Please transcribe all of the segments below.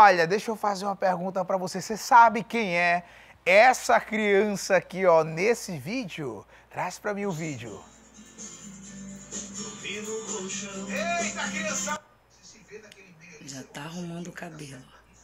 Olha, deixa eu fazer uma pergunta pra você. Você sabe quem é essa criança aqui, ó, nesse vídeo? Traz pra mim o vídeo. Eita, criança! Já tá arrumando o cabelo.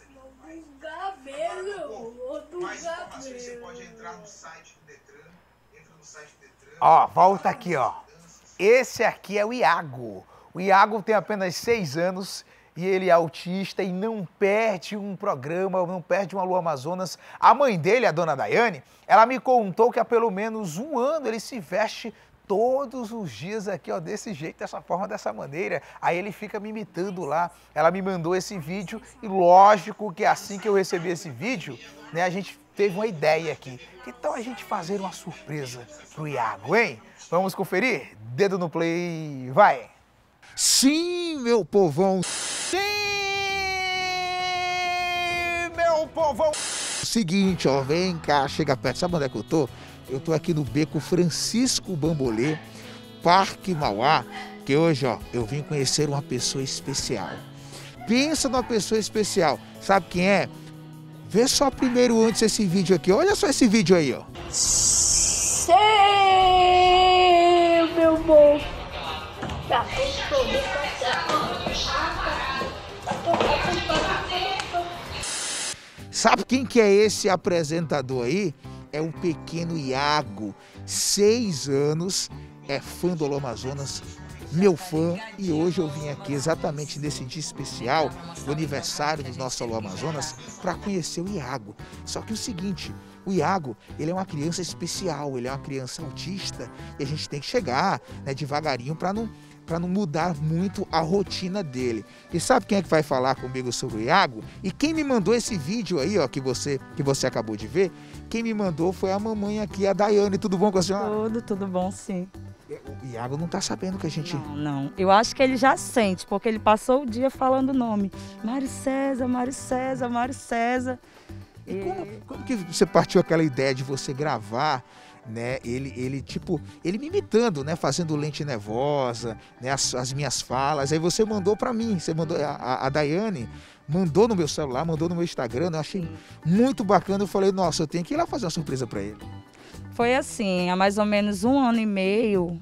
Mais informações, você pode entrar no site do Detran. Entra no site do Detran. Ó, volta aqui, ó. Esse aqui é o Iago. O Iago tem apenas 6 anos e ele é autista e não perde um programa, não perde uma Alô Amazonas. A mãe dele, a dona Daiane, ela me contou que há pelo menos um ano ele se veste todos os dias aqui, ó, desse jeito, dessa forma, dessa maneira. Aí ele fica me imitando lá. Ela me mandou esse vídeo e lógico que assim que eu recebi esse vídeo, né, a gente teve uma ideia aqui. Que tal a gente fazer uma surpresa pro Iago, hein? Vamos conferir? Dedo no play, vai! Sim, meu povão! Sim, meu povão! Seguinte, ó, vem cá, chega perto. Sabe onde é que eu tô? Eu tô aqui no Beco Francisco Bambolê, Parque Mauá, que hoje, ó, eu vim conhecer uma pessoa especial. Pensa numa pessoa especial. Sabe quem é? Vê só primeiro antes esse vídeo aqui. Olha só esse vídeo aí, ó. Sei, meu bom. Sabe quem que é esse apresentador aí? É o pequeno Iago, 6 anos, é fã do Alô Amazonas, meu fã, e hoje eu vim aqui exatamente nesse dia especial, o aniversário do nosso Alô Amazonas, para conhecer o Iago. Só que o seguinte, o Iago, ele é uma criança especial, ele é uma criança autista, e a gente tem que chegar, né, devagarinho para não mudar muito a rotina dele. E sabe quem é que vai falar comigo sobre o Iago? E quem me mandou esse vídeo aí, ó, que você acabou de ver, quem me mandou foi a mamãe aqui, a Daiane. Tudo bom com a senhora? Tudo bom, sim. O Iago não tá sabendo que a gente... Não. Eu acho que ele já sente, porque ele passou o dia falando o nome. Mário César, Mário César, Mário César. E como que você partiu aquela ideia de você gravar, né, ele me imitando, né, fazendo lente nervosa, né, as minhas falas, aí você mandou para mim, você mandou, a Daiane mandou no meu celular, mandou no meu Instagram, eu achei muito bacana, eu falei, nossa, eu tenho que ir lá fazer uma surpresa para ele. Foi assim, há mais ou menos 1 ano e meio,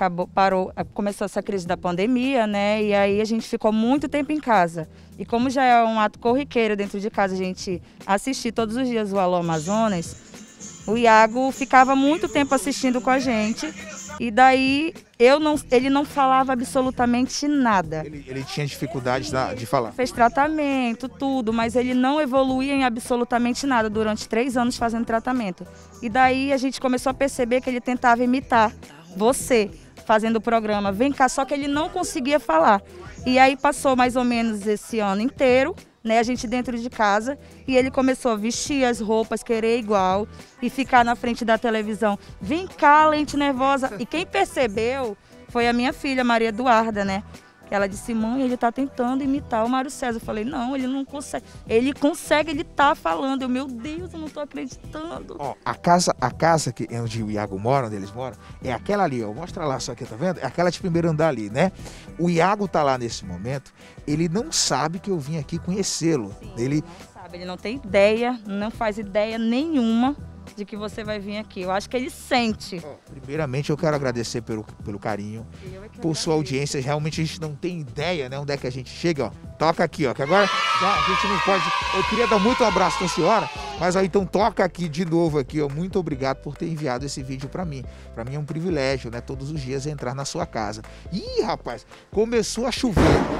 começou essa crise da pandemia, né, e aí a gente ficou muito tempo em casa. E como já é um ato corriqueiro dentro de casa, a gente assistir todos os dias o Alô Amazonas, o Iago ficava muito tempo assistindo com a gente e daí ele não falava absolutamente nada. Ele tinha dificuldade de falar? Fez tratamento, tudo, mas ele não evoluía em absolutamente nada durante 3 anos fazendo tratamento. E daí a gente começou a perceber que ele tentava imitar você, fazendo o programa Vem Cá, só que ele não conseguia falar. E aí passou mais ou menos esse ano inteiro, né, a gente dentro de casa, e ele começou a vestir as roupas, querer igual, e ficar na frente da televisão, vem cá, lente nervosa. E quem percebeu foi a minha filha, Maria Eduarda, né? Ela disse, mãe, ele tá tentando imitar o Mário César. Eu falei, não, ele não consegue. Ele consegue, ele tá falando. Eu, meu Deus, eu não tô acreditando. Ó, a casa que é onde o Iago mora, onde eles moram, é aquela ali, ó. Mostra lá só aqui, tá vendo? É aquela de primeiro andar ali, né? O Iago tá lá nesse momento, ele não sabe que eu vim aqui conhecê-lo. Ele não sabe, ele não tem ideia, não faz ideia nenhuma de que você vai vir aqui. Eu acho que ele sente. Primeiramente, eu quero agradecer pelo carinho, por sua audiência. Realmente a gente não tem ideia, né, onde é que a gente chega, ó. Toca aqui, ó, que agora já a gente não pode... Eu queria dar muito um abraço pra senhora, mas ó, então toca aqui de novo aqui, ó. Muito obrigado por ter enviado esse vídeo pra mim. Pra mim é um privilégio, né, todos os dias entrar na sua casa. Ih, rapaz, começou a chover,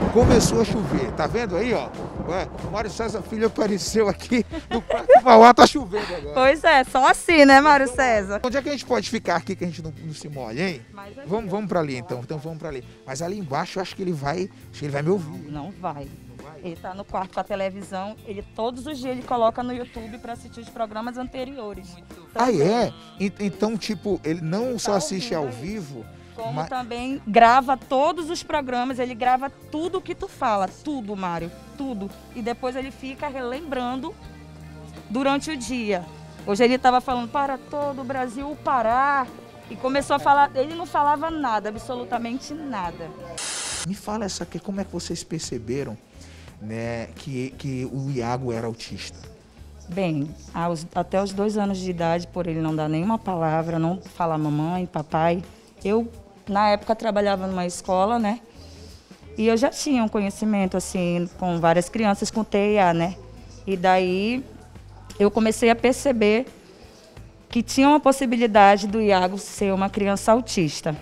tá vendo aí, ó? Ué, o Mário César Filho apareceu aqui no Parque Mauá, tá chovendo agora. Pois é, só assim, né, Mário César? Onde é que a gente pode ficar aqui que a gente não se molha, hein? Vamos pra ali, então vamos pra ali. Mas ali embaixo eu acho que ele vai me ouvir. Não vai. Ele tá no quarto com a televisão, todos os dias ele coloca no YouTube para assistir os programas anteriores. Ah, é? Então, tipo, ele não só assiste ao vivo, como também grava todos os programas, ele grava tudo que tu fala, tudo, Mário, tudo. E depois ele fica relembrando durante o dia. Hoje ele estava falando para todo o Brasil, o Pará, e começou a falar, ele não falava nada, absolutamente nada. Me fala como é que vocês perceberam, né, que o Iago era autista? Bem, até os 2 anos de idade, por ele não dar nenhuma palavra, não falar mamãe, papai. Eu, na época, trabalhava numa escola, né? E eu já tinha um conhecimento, assim, com várias crianças com TIA, né? E daí eu comecei a perceber que tinha uma possibilidade do Iago ser uma criança autista.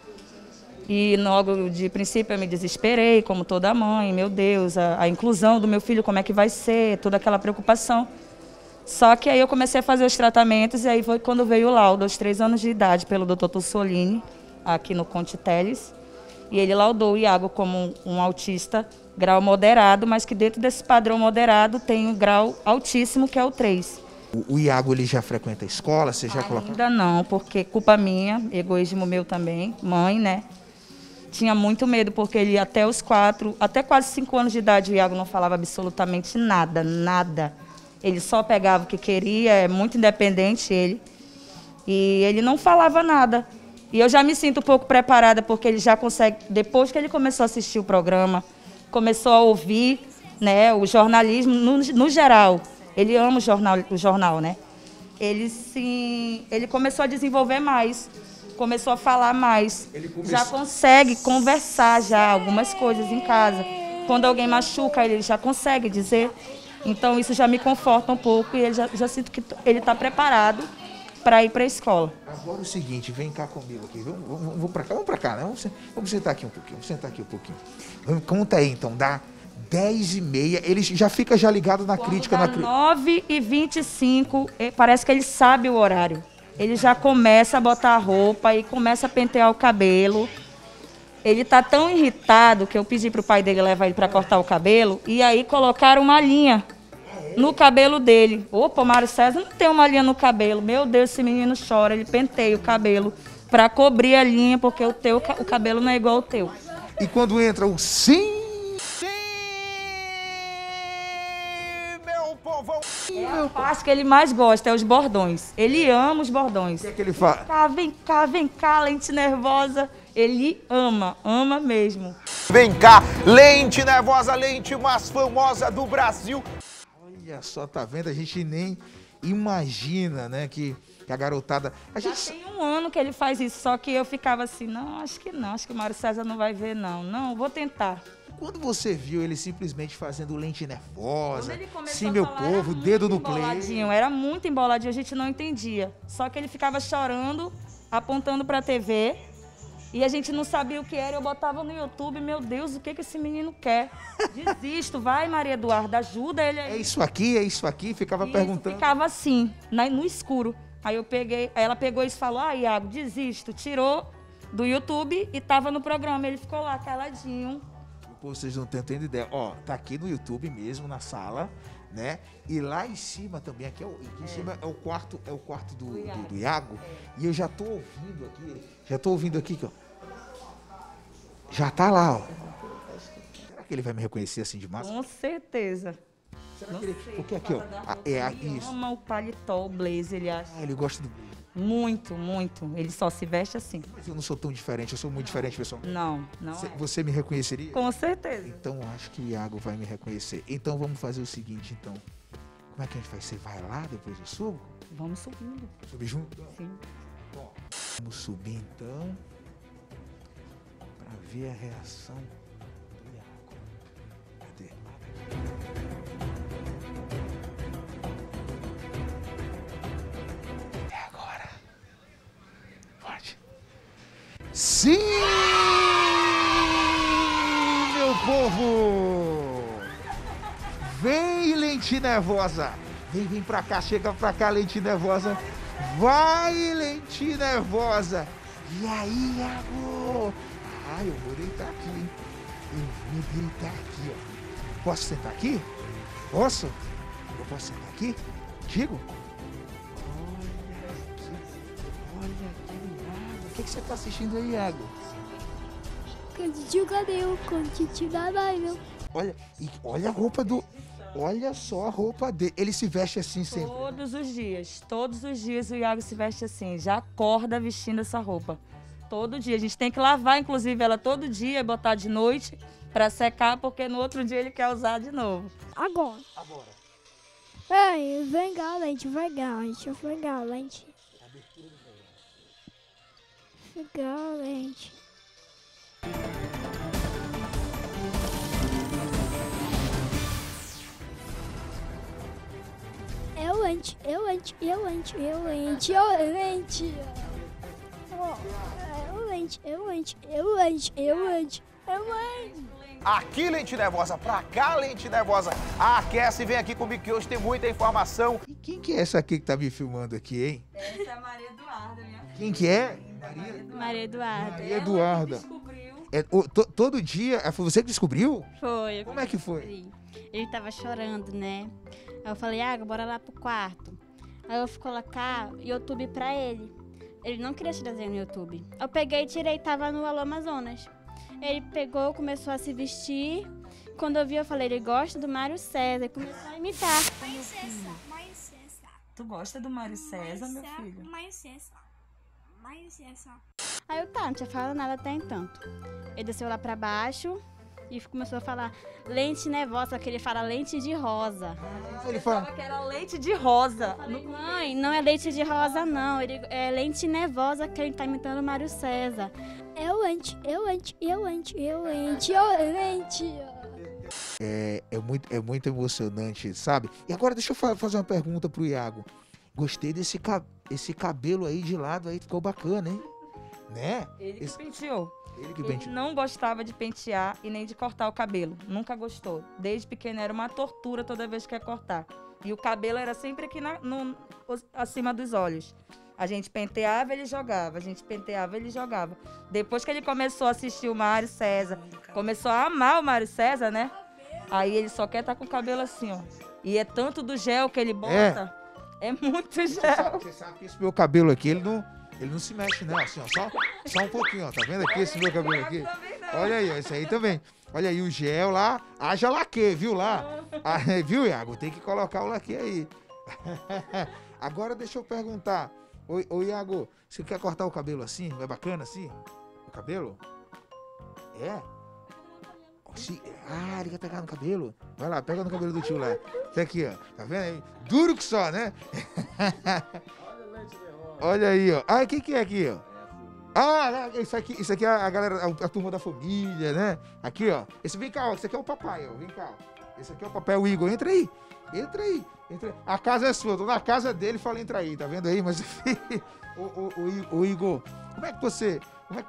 E logo de princípio eu me desesperei, como toda mãe, meu Deus, a inclusão do meu filho, como é que vai ser, toda aquela preocupação. Só que aí eu comecei a fazer os tratamentos e aí foi quando veio o laudo, aos 3 anos de idade, pelo Dr. Tussolini, aqui no Conte Teles. E ele laudou o Iago como um autista grau moderado, mas que dentro desse padrão moderado tem um grau altíssimo, que é o 3. O Iago, ele já frequenta a escola? Você já colocou? Ainda não, porque culpa minha, egoísmo meu também, mãe, né? Tinha muito medo, porque ele até quase 5 anos de idade, o Iago não falava absolutamente nada, nada. Ele só pegava o que queria, é muito independente ele. E ele não falava nada. E eu já me sinto um pouco preparada, porque ele já consegue, depois que ele começou a assistir o programa, começou a ouvir, né, o jornalismo no geral. Ele ama o jornal, né? Ele começou a desenvolver mais, começou a falar mais. Já consegue conversar já algumas coisas em casa. Quando alguém machuca, ele já consegue dizer. Então isso já me conforta um pouco e já sinto que ele está preparado para ir para a escola. Agora é o seguinte, vem cá comigo aqui. Vamos para cá, né? Vamos sentar aqui um pouquinho. Conta aí, então, dá 10h30, ele já fica ligado na crítica. 9h25, parece que ele sabe o horário. Ele já começa a botar a roupa e começa a pentear o cabelo. Ele tá tão irritado que eu pedi pro pai dele levar ele para cortar o cabelo e aí colocaram uma linha no cabelo dele. Opa, Mário César não tem uma linha no cabelo. Meu Deus, esse menino chora, ele penteia o cabelo para cobrir a linha, porque o cabelo não é igual ao teu. E quando entra o sim, meu povão. É a parte que ele mais gosta, é os bordões. Ele ama os bordões. O que ele fala? Vem cá, lente nervosa. Ele ama mesmo. Vem cá, lente nervosa, lente mais famosa do Brasil. Olha só, tá vendo? A gente nem imagina, né, que a garotada... Já tem 1 ano que ele faz isso, só que eu ficava assim, não, acho que o Mário César não vai ver, não, vou tentar. Quando você viu ele simplesmente fazendo lente nervosa, sim, a meu falar, povo, dedo no play... Era muito emboladinho, a gente não entendia. Só que ele ficava chorando, apontando pra TV, e a gente não sabia o que era. Eu botava no YouTube, meu Deus, o que esse menino quer? Desisto, vai, Maria Eduarda, ajuda ele aí. É isso aqui, ficava perguntando. Ficava assim, no escuro. Aí ela pegou e falou, Iago, desisto. Tirou do YouTube e tava no programa. Ele ficou lá, caladinho. Pô, vocês não estão tendo ideia. Ó, tá aqui no YouTube mesmo, na sala, né? E lá em cima também, aqui em cima é o quarto do Iago. E eu já tô ouvindo aqui, ó. Já tá lá, ó. Será que ele vai me reconhecer assim de massa? Com certeza. Será que ele... Porque aqui, ó. Ele isso. ama o paletó, o blazer, ele acha. Ele gosta do... Muito. Ele só se veste assim. Mas eu não sou tão diferente, eu sou muito diferente, pessoal. Não. Você me reconheceria? Com certeza. Então acho que o Iago vai me reconhecer. Então vamos fazer o seguinte, então. Como é que a gente faz? Você vai lá, depois eu subo? Vamos subindo. Subir junto? Sim. Bom, vamos subir então. Pra ver a reação do Iago. Cadê? É agora. Forte. Sim, meu povo! Vem, lente nervosa! Vem pra cá, chega pra cá, lente nervosa! Vai, lente nervosa! E aí, Iago? Ah, eu vou deitar aqui, hein? Eu vou deitar aqui, ó. Posso sentar aqui? Posso? Eu posso sentar aqui? Digo? Olha aqui, Iago. O que você tá assistindo aí, Iago? Cantinho Cabelo, Cantinho da Bible. Olha a roupa do... Olha só a roupa dele. Ele se veste assim sempre? Todos os dias o Iago se veste assim. Já acorda vestindo essa roupa. Todo dia. A gente tem que lavar, inclusive, ela todo dia e botar de noite para secar, porque no outro dia ele quer usar de novo. Agora. Ei, vem galente, vem galente, vem galente. Galente. Eu lente. Aqui, Lente Nervosa, pra cá, Lente Nervosa. Aquece, vem aqui comigo que hoje tem muita informação. E quem que é essa aqui que tá me filmando aqui, hein? Essa é a Maria Eduarda, minha filha. Quem que é? Maria Eduarda. Maria Eduarda. Descobriu. Todo dia, foi você que descobriu? Foi. Como é que foi? Ele tava chorando, né? Aí eu falei, bora lá pro quarto. Aí eu fui colocar YouTube pra ele. Ele não queria assistir desenho no YouTube. Eu peguei e tirei, tava no Alô Amazonas. Ele pegou, começou a se vestir. Quando eu vi, eu falei, ele gosta do Mário César. E começou a imitar. Mário César. Tu gosta do Mário César, meu filho? Mário César. Aí eu, não tinha falado nada até entanto. Ele desceu lá pra baixo e começou a falar lente nervosa, que ele fala lente de rosa. Ele fala que era leite de rosa. Falei, mãe, não é leite de rosa, não. Ele é lente nervosa, que ele tá imitando o Mário César. Eu lente. É muito emocionante, sabe? E agora deixa eu fazer uma pergunta pro Iago. Gostei esse cabelo aí de lado aí, ficou bacana, hein? Né? Ele que penteou. Ele não gostava de pentear e nem de cortar o cabelo. Nunca gostou. Desde pequeno era uma tortura toda vez que ia cortar. E o cabelo era sempre aqui acima dos olhos. A gente penteava, ele jogava. A gente penteava, ele jogava. Depois que ele começou a assistir o Mário César, começou a amar o Mário César, né? Aí ele só quer estar com o cabelo assim, ó. E é tanto do gel que ele bota. É muito gel. Você sabe que esse meu cabelo aqui, ele não se mexe, não. Assim, ó, só um pouquinho, ó. Tá vendo aqui esse meu cabelo aqui? Olha aí, ó. Esse aí também. Olha aí o gel lá. Haja laque, viu lá? Viu, Iago? Tem que colocar o laque aí. Agora deixa eu perguntar. Ô, Iago, você quer cortar o cabelo assim? Não é bacana assim? O cabelo? É? Ele quer pegar no cabelo? Vai lá, pega no cabelo do tio lá. Tá aqui, ó. Tá vendo aí? Duro que só, né? Olha aí, ó. O que é aqui, ó? Isso aqui é a galera, a turma da família, né? Aqui, ó. Vem cá, ó. Esse aqui é o papai, ó. Vem cá. Esse aqui é o papai, o Igor. Entra aí. A casa é sua. Tô na casa dele e fala, entra aí. Tá vendo aí? Mas, o Igor, como é que você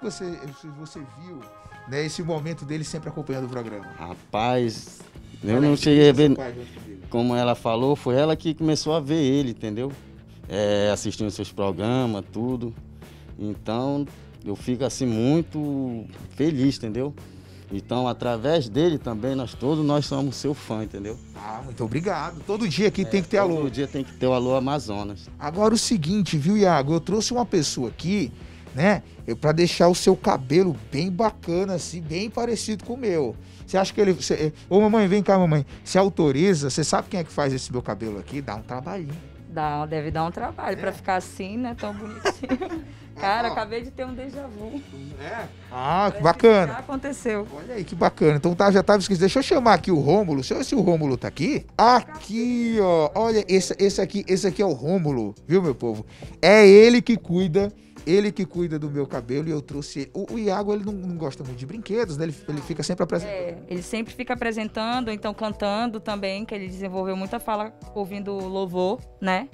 viu, né, esse momento dele sempre acompanhando o programa? Rapaz, eu não cheguei a ver. Como ela falou, foi ela que começou a ver ele, entendeu? Assistindo seus programas, tudo. Então, eu fico assim muito feliz, entendeu? Então, através dele também, nós somos seu fã, entendeu? Muito obrigado. Todo dia aqui tem que ter alô. Todo dia tem que ter o Alô Amazonas. Agora o seguinte, viu, Iago? Eu trouxe uma pessoa aqui, né? Pra deixar o seu cabelo bem bacana, assim, bem parecido com o meu. Você acha que ele... Ô, mamãe, vem cá, mamãe. Você autoriza? Você sabe quem é que faz esse meu cabelo aqui? Dá um trabalhinho. Deve dar um trabalho pra ficar assim, né? Tão bonitinho. Cara, acabei de ter um déjà vu. Que bacana. Já aconteceu. Olha aí, que bacana. Então já tava esquecido. Deixa eu chamar aqui o Rômulo. Deixa eu ver se o Rômulo tá aqui. Aqui, ó. Olha, esse aqui é o Rômulo, viu, meu povo? É ele que cuida do meu cabelo e eu trouxe ele. O Iago, ele não gosta muito de brinquedos, né? Ele fica sempre apresentando. Ele sempre fica apresentando, então cantando também, que ele desenvolveu muita fala ouvindo louvor, né?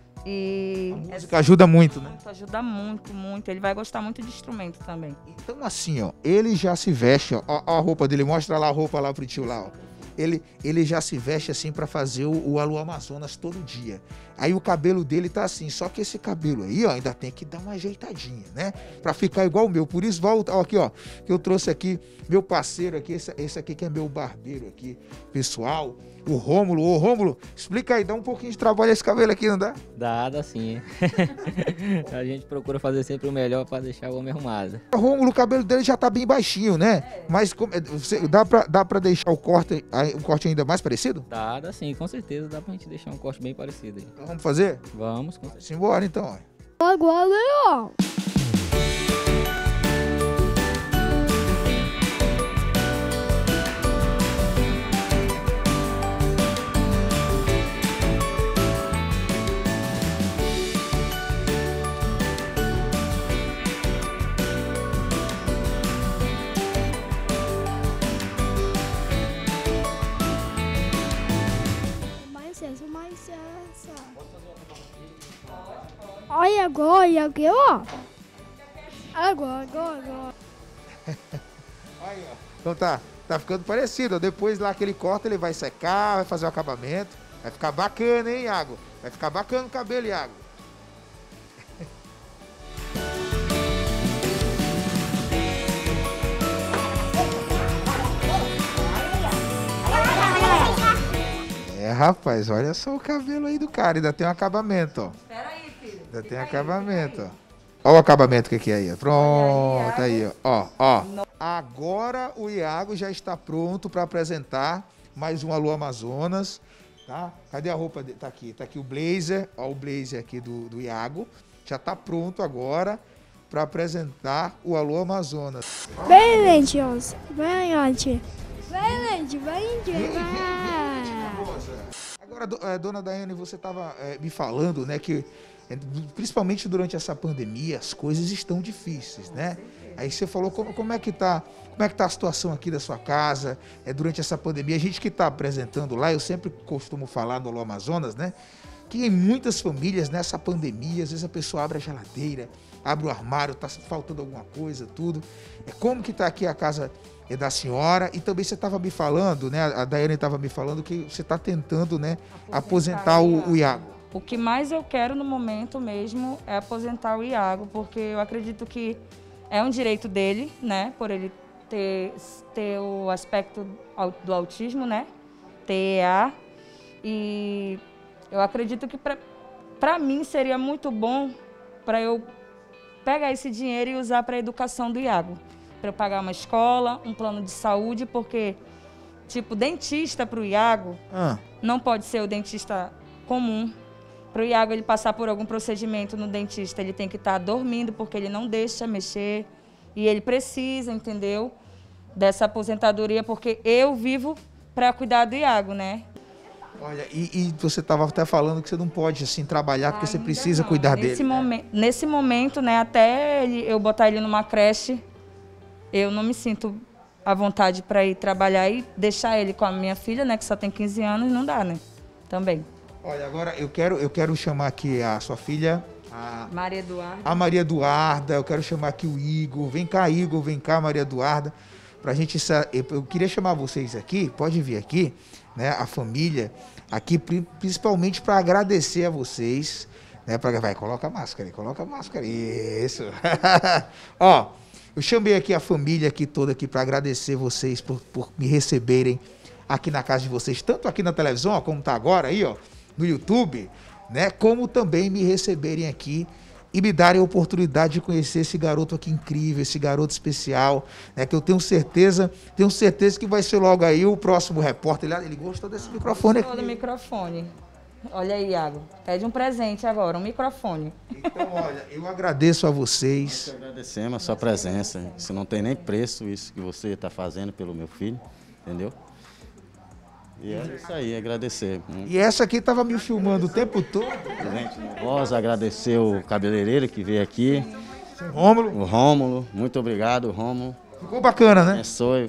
E a música ajuda muito, né? Ajuda muito, muito. Ele vai gostar muito de instrumento também. Então, assim, ó, ele já se veste, ó a roupa dele, mostra lá a roupa lá pro tio lá, ó. Ele já se veste assim pra fazer o Alô Amazonas todo dia. Aí o cabelo dele tá assim, só que esse cabelo aí, ó, ainda tem que dar uma ajeitadinha, né? Pra ficar igual o meu. Por isso, volta, ó, aqui, ó, que eu trouxe aqui, meu parceiro aqui, esse aqui que é meu barbeiro aqui, pessoal, o Rômulo. Ô, Rômulo, explica aí, dá um pouquinho de trabalho esse cabelo aqui, não dá? Dá sim. A gente procura fazer sempre o melhor pra deixar o homem arrumado. O Rômulo, o cabelo dele já tá bem baixinho, né? Mas dá pra deixar o corte ainda mais parecido? Dá sim, com certeza. Dá pra gente deixar um corte bem parecido aí. Então vamos fazer? Vamos, com certeza. Simbora então. Agora, ó. agora, e aqui, ó. Agora. Aí, ó. Então tá ficando parecido. Depois lá que ele corta, ele vai secar, vai fazer o acabamento. Vai ficar bacana, hein, Iago? Vai ficar bacana o cabelo, Iago. Rapaz, olha só o cabelo aí do cara. Ainda tem um acabamento, ó. Peraí, filho. Ainda tem acabamento, ó. Olha o acabamento que é aí, ó. Pronto, aí, ó. Agora o Iago já está pronto para apresentar mais um Alô Amazonas, tá? Cadê a roupa dele? Tá aqui o blazer. Ó, o blazer aqui do Iago. Já tá pronto agora para apresentar o Alô Amazonas. Vem, Lente, vem, Lente. Vem. Agora, dona Daiane, você estava me falando, né, que principalmente durante essa pandemia as coisas estão difíceis, né? Aí você falou como é que tá a situação aqui da sua casa durante essa pandemia. A gente que está apresentando lá, eu sempre costumo falar no Alô Amazonas, né, que em muitas famílias nessa pandemia, às vezes a pessoa abre a geladeira, abre o armário, tá faltando alguma coisa, tudo. Como que tá aqui a casa da senhora? E também você estava me falando, né? A Daiane estava me falando que você está tentando, né, aposentar o Iago. O que mais eu quero no momento mesmo é aposentar o Iago, porque eu acredito que é um direito dele, né? Por ele ter o aspecto do autismo, né? TEA. E eu acredito que para mim seria muito bom para eu pegar esse dinheiro e usar para a educação do Iago. Para eu pagar uma escola, um plano de saúde, porque, tipo, dentista para o Iago não pode ser o dentista comum. Para o Iago ele passar por algum procedimento no dentista, ele tem que estar dormindo, porque ele não deixa mexer. E ele precisa, entendeu? Dessa aposentadoria, porque eu vivo para cuidar do Iago, né? Olha, e você estava até falando que você não pode, assim, trabalhar, porque você precisa cuidar dele. Nesse momento, né, até eu botar ele numa creche, eu não me sinto à vontade para ir trabalhar e deixar ele com a minha filha, né, que só tem 15 anos, não dá, né? Também. Olha, agora eu quero chamar aqui a sua filha, Maria Eduarda. A Maria Eduarda. Eu quero chamar aqui o Igor. Vem cá, Maria Eduarda. Pra gente, eu queria chamar vocês aqui, pode vir aqui, né, a família, aqui principalmente para agradecer a vocês, né, vai, coloca a máscara, isso. Ó, eu chamei aqui a família aqui toda aqui para agradecer vocês por me receberem aqui na casa de vocês, tanto aqui na televisão, ó, como tá agora aí, ó, no YouTube, né, como também me receberem aqui e me darem a oportunidade de conhecer esse garoto aqui incrível, esse garoto especial, né, que eu tenho certeza que vai ser logo aí o próximo repórter. Ele gostou desse microfone aqui. Gostou do microfone. Olha aí, Iago, pede um presente agora, um microfone. Então, olha, eu agradeço a vocês. Nós agradecemos a sua presença. Isso não tem nem preço, isso que você está fazendo pelo meu filho, entendeu? E é isso aí, agradecer. E essa aqui estava me filmando o tempo todo. Nós agradecer o cabeleireiro que veio aqui. Rômulo. O Rômulo, muito obrigado, Rômulo. Ficou bacana, né?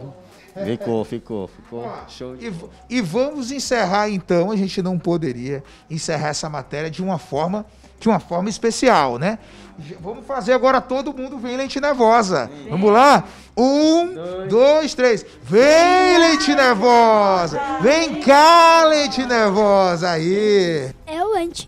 Ficou show. E vamos encerrar então, a gente não poderia encerrar essa matéria de uma forma especial, né? Vamos fazer agora todo mundo Vem Lente Nervosa. Vamos lá? 1, 2, 3. Vem Lente Nervosa! Vem cá, Lente Nervosa! Aí! Eu lente.